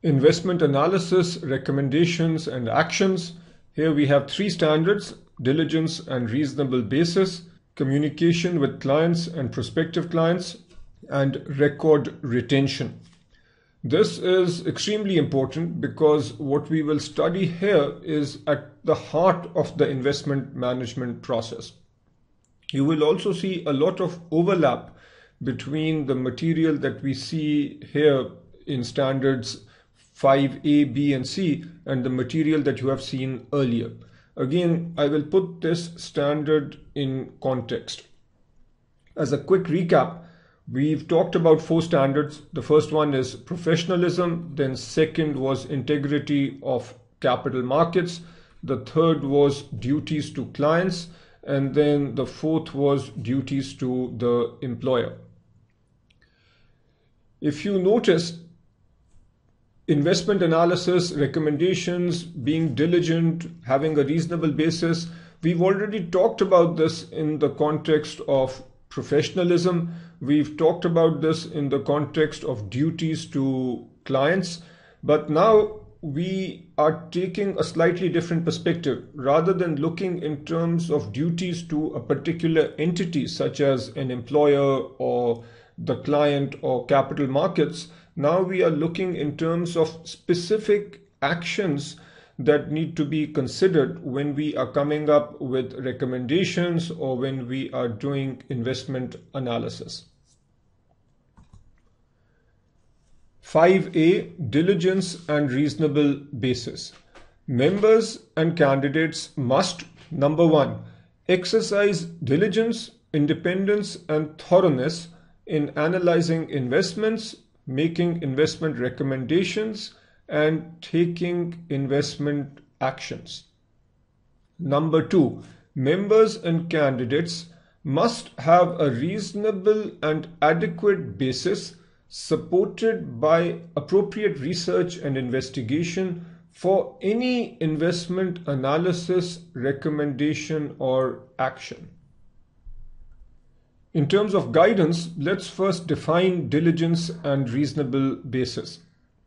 Investment analysis, recommendations, and actions. Here we have three standards: diligence and reasonable basis, communication with clients and prospective clients, and record retention. This is extremely important because what we will study here is at the heart of the investment management process. You will also see a lot of overlap between the material that we see here in standards 5A, B, and C and the material that you have seen earlier. Again, I will put this standard in context. As a quick recap, we've talked about four standards. The first one is professionalism, then second was integrity of capital markets, the third was duties to clients, and then the fourth was duties to the employer. If you notice, investment analysis, recommendations, being diligent, having a reasonable basis, we've already talked about this in the context of professionalism. We've talked about this in the context of duties to clients, but now we are taking a slightly different perspective. Rather than looking in terms of duties to a particular entity such as an employer or the client or capital markets, now we are looking in terms of specific actions that need to be considered when we are coming up with recommendations or when we are doing investment analysis. 5A, diligence and reasonable basis. Members and candidates must, number one, exercise diligence, independence, and thoroughness in analyzing investments, making investment recommendations, and taking investment actions. Number two, members and candidates must have a reasonable and adequate basis supported by appropriate research and investigation for any investment analysis, recommendation, or action. In terms of guidance, let's first define diligence and reasonable basis.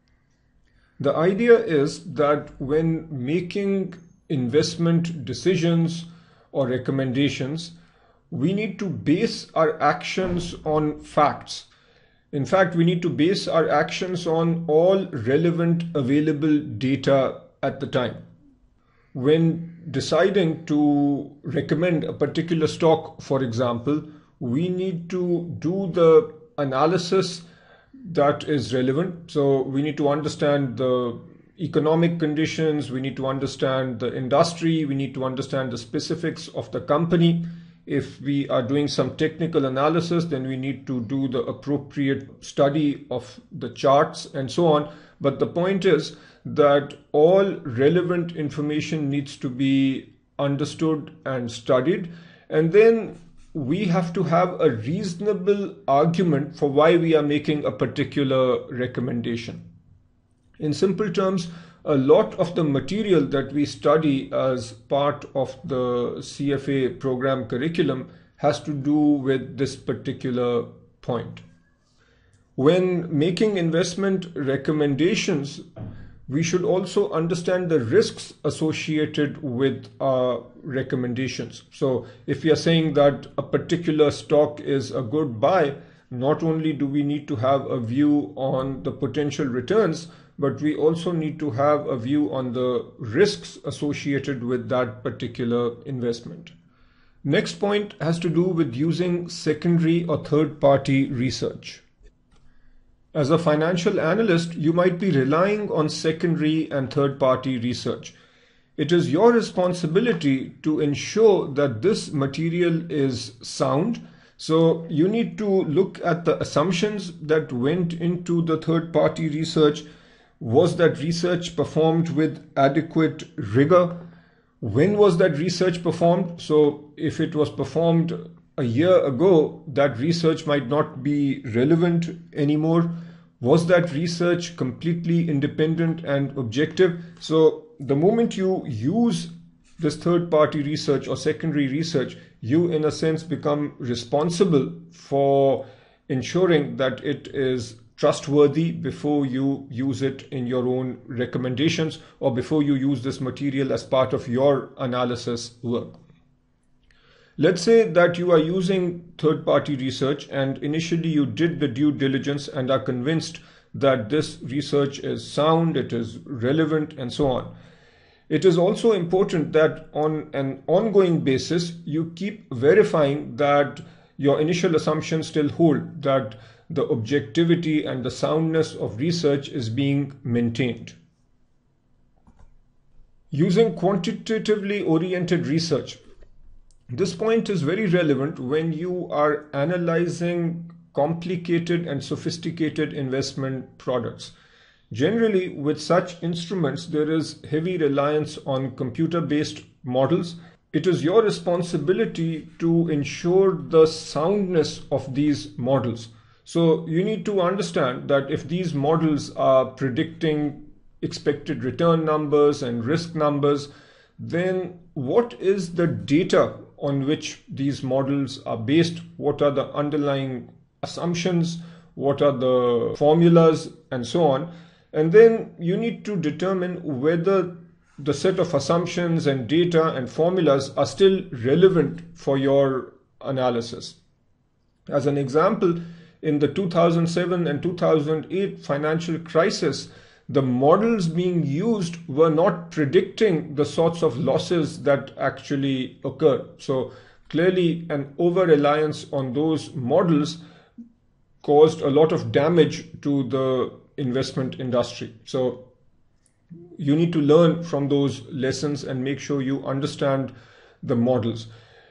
The idea is that when making investment decisions or recommendations, we need to base our actions on facts. In fact, we need to base our actions on all relevant available data at the time. When deciding to recommend a particular stock, for example, we need to do the analysis that is relevant. So we need to understand the economic conditions, we need to understand the industry, we need to understand the specifics of the company. If we are doing some technical analysis, then we need to do the appropriate study of the charts and so on. But the point is that all relevant information needs to be understood and studied, and then we have to have a reasonable argument for why we are making a particular recommendation. In simple terms, a lot of the material that we study as part of the CFA program curriculum has to do with this particular point. When making investment recommendations, we should also understand the risks associated with our recommendations. So if we are saying that a particular stock is a good buy, not only do we need to have a view on the potential returns, but we also need to have a view on the risks associated with that particular investment. Next point has to do with using secondary or third-party research. As a financial analyst, you might be relying on secondary and third-party research. It is your responsibility to ensure that this material is sound. So you need to look at the assumptions that went into the third-party research. Was that research performed with adequate rigor? When was that research performed? So if it was performed a year ago, that research might not be relevant anymore. Was that research completely independent and objective? So the moment you use this third-party research or secondary research, you in a sense become responsible for ensuring that it is trustworthy before you use it in your own recommendations or before you use this material as part of your analysis work. Let's say that you are using third-party research and initially you did the due diligence and are convinced that this research is sound, it is relevant, and so on. It is also important that on an ongoing basis, you keep verifying that your initial assumptions still hold, that the objectivity and the soundness of research is being maintained. Using quantitatively oriented research. This point is very relevant when you are analyzing complicated and sophisticated investment products. Generally, with such instruments, there is heavy reliance on computer-based models. It is your responsibility to ensure the soundness of these models. So you need to understand that if these models are predicting expected return numbers and risk numbers, then what is the data on which these models are based? What are the underlying assumptions? What are the formulas and so on? And then you need to determine whether the set of assumptions and data and formulas are still relevant for your analysis. As an example, in the 2007 and 2008 financial crisis, the models being used were not predicting the sorts of losses that actually occurred. So clearly an over-reliance on those models caused a lot of damage to the investment industry. So you need to learn from those lessons and make sure you understand the models.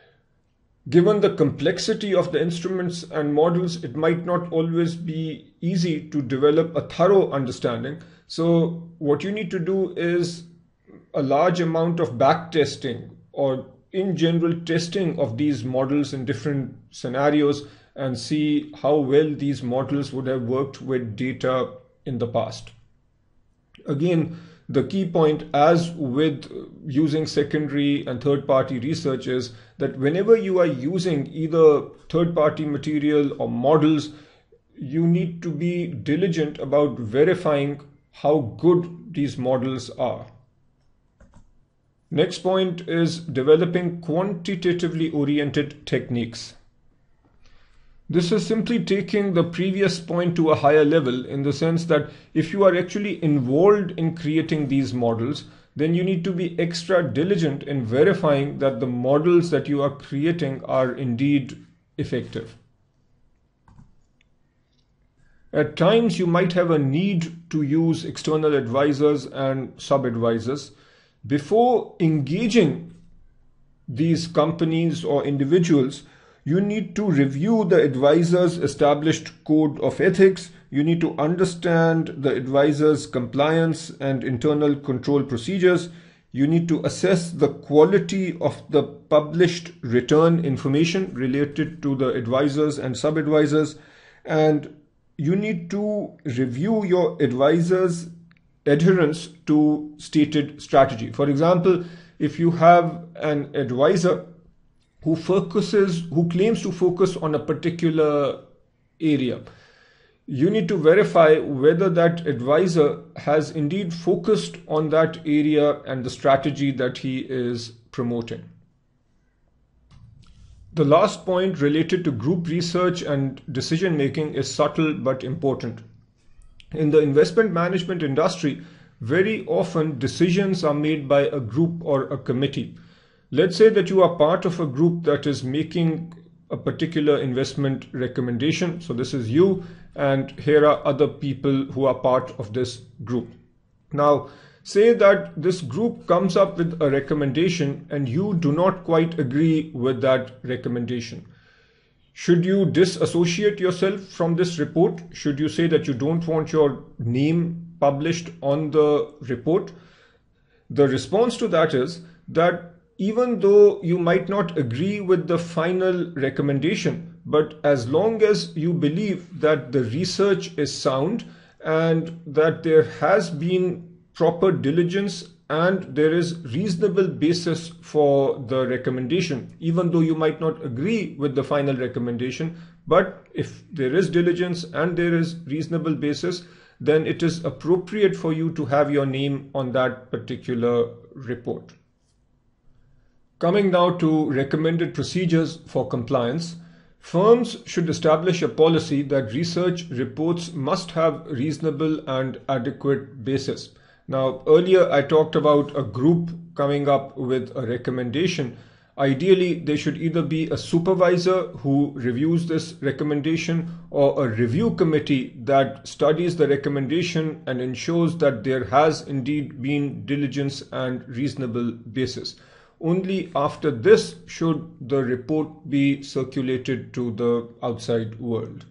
Given the complexity of the instruments and models, it might not always be easy to develop a thorough understanding. So what you need to do is a large amount of back testing or in general testing of these models in different scenarios and see how well these models would have worked with data in the past. Again, the key point, as with using secondary and third-party research, is that whenever you are using either third-party material or models, you need to be diligent about verifying how good these models are. Next point is developing quantitatively oriented techniques. This is simply taking the previous point to a higher level, in the sense that if you are actually involved in creating these models, then you need to be extra diligent in verifying that the models that you are creating are indeed effective. At times, you might have a need to use external advisors and sub-advisors. Before engaging these companies or individuals, you need to review the advisor's established code of ethics. You need to understand the advisor's compliance and internal control procedures. You need to assess the quality of the published return information related to the advisors and sub-advisors. And you need to review your advisor's adherence to stated strategy. For example, if you have an advisor who claims to focus on a particular area, you need to verify whether that advisor has indeed focused on that area and the strategy that he is promoting. The last point related to group research and decision making is subtle but important. In the investment management industry, very often decisions are made by a group or a committee. Let's say that you are part of a group that is making a particular investment recommendation. So this is you, and here are other people who are part of this group. Now, say that this group comes up with a recommendation and you do not quite agree with that recommendation. Should you disassociate yourself from this report? Should you say that you don't want your name published on the report? The response to that is that even though you might not agree with the final recommendation, but as long as you believe that the research is sound and that there has been proper diligence and there is reasonable basis for the recommendation, even though you might not agree with the final recommendation, But if there is diligence and there is reasonable basis, then it is appropriate for you to have your name on that particular report. Coming now to recommended procedures for compliance, firms should establish a policy that research reports must have reasonable and adequate basis. Now, earlier I talked about a group coming up with a recommendation. Ideally, there should either be a supervisor who reviews this recommendation or a review committee that studies the recommendation and ensures that there has indeed been diligence and reasonable basis. Only after this should the report be circulated to the outside world.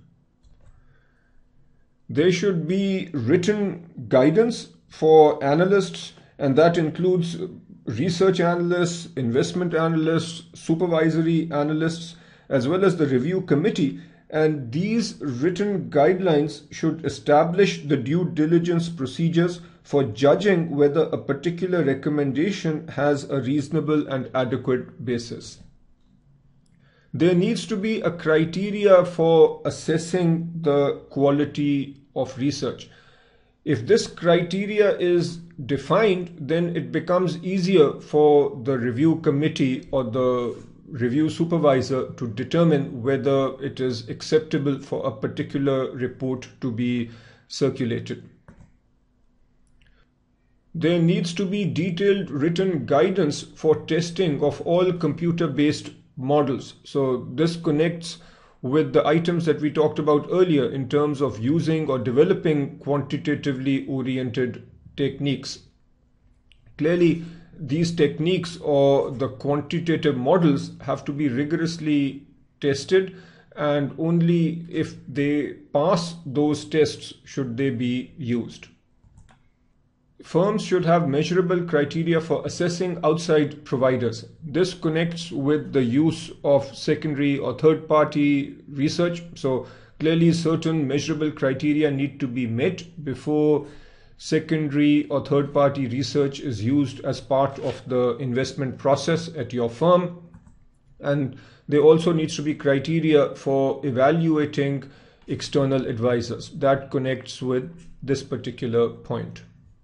There should be written guidance for analysts, and that includes research analysts, investment analysts, supervisory analysts, as well as the review committee. And these written guidelines should establish the due diligence procedures for judging whether a particular recommendation has a reasonable and adequate basis. There needs to be a criteria for assessing the quality of research. If this criteria is defined, then it becomes easier for the review committee or the review supervisor to determine whether it is acceptable for a particular report to be circulated. There needs to be detailed written guidance for testing of all computer-based models. So this connects with the items that we talked about earlier in terms of using or developing quantitatively oriented techniques. Clearly, these techniques or the quantitative models have to be rigorously tested, and only if they pass those tests should they be used. Firms should have measurable criteria for assessing outside providers. This connects with the use of secondary or third-party research. So clearly certain measurable criteria need to be met before secondary or third-party research is used as part of the investment process at your firm. And there also needs to be criteria for evaluating external advisors. That connects with this particular point.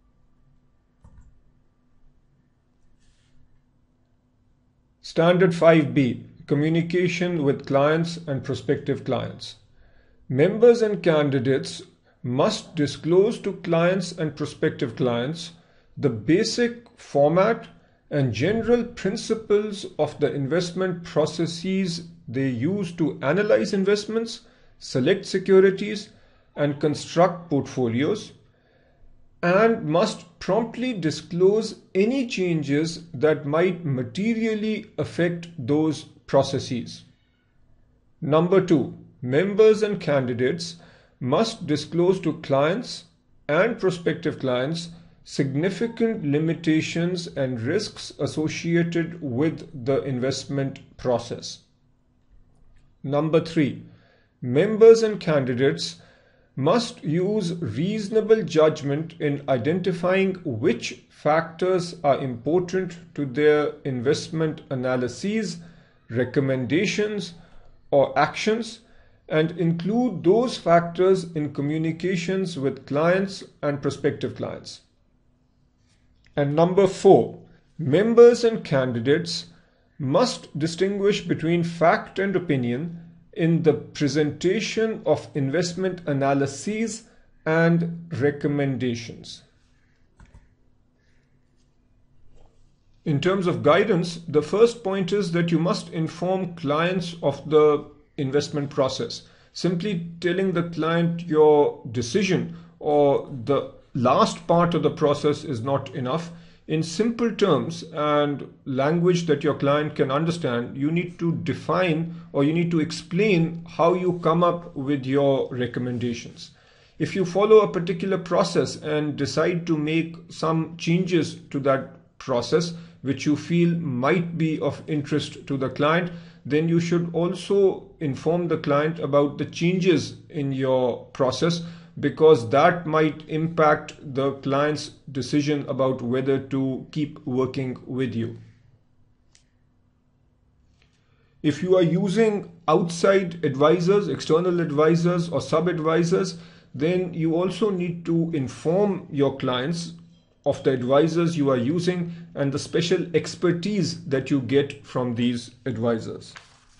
Standard 5B, communication with clients and prospective clients. Members and candidates must disclose to clients and prospective clients the basic format and general principles of the investment processes they use to analyze investments, select securities, and construct portfolios, and must promptly disclose any changes that might materially affect those processes. Number 2, members and candidates must disclose to clients and prospective clients significant limitations and risks associated with the investment process. Number 3, members and candidates must use reasonable judgment in identifying which factors are important to their investment analyses, recommendations, or actions, and include those factors in communications with clients and prospective clients. And number 4, members and candidates must distinguish between fact and opinion in the presentation of investment analyses and recommendations. In terms of guidance, the first point is that you must inform clients of the investment process. Simply telling the client your decision or the last part of the process is not enough. In simple terms and language that your client can understand, you need to define or you need to explain how you come up with your recommendations. If you follow a particular process and decide to make some changes to that process which you feel might be of interest to the client, then you should also inform the client about the changes in your process, because that might impact the client's decision about whether to keep working with you. If you are using outside advisors, external advisors or sub-advisors, then you also need to inform your clients of the advisors you are using and the special expertise that you get from these advisors.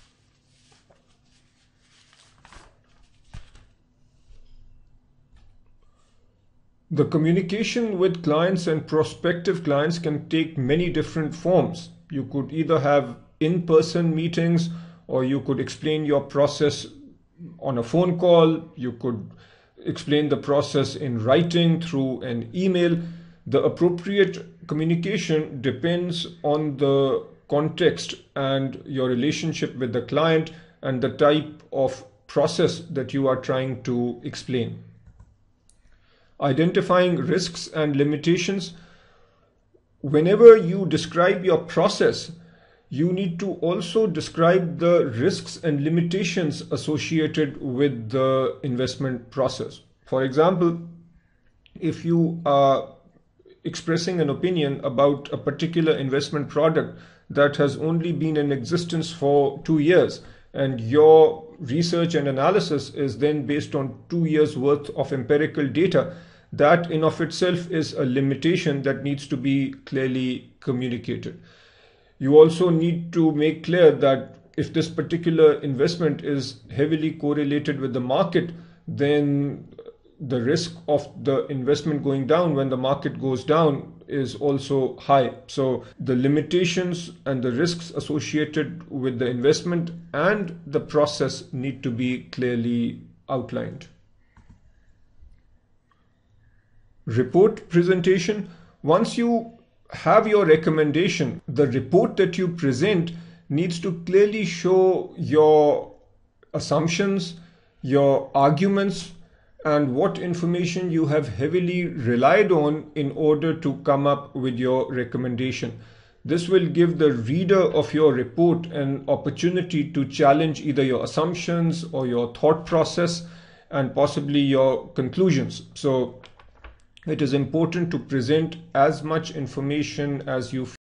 The communication with clients and prospective clients can take many different forms. You could either have in-person meetings, or you could explain your process on a phone call. You could explain the process in writing through an email. The appropriate communication depends on the context and your relationship with the client and the type of process that you are trying to explain. Identifying risks and limitations. Whenever you describe your process, you need to also describe the risks and limitations associated with the investment process. For example, if you are expressing an opinion about a particular investment product that has only been in existence for 2 years, and your research and analysis is then based on 2 years worth of empirical data, that in of itself is a limitation that needs to be clearly communicated. You also need to make clear that if this particular investment is heavily correlated with the market, then the risk of the investment going down when the market goes down is also high. So the limitations and the risks associated with the investment and the process need to be clearly outlined. Report presentation. Once you have your recommendation, the report that you present needs to clearly show your assumptions, your arguments, and what information you have heavily relied on in order to come up with your recommendation. This will give the reader of your report an opportunity to challenge either your assumptions or your thought process and possibly your conclusions. So it is important to present as much information as you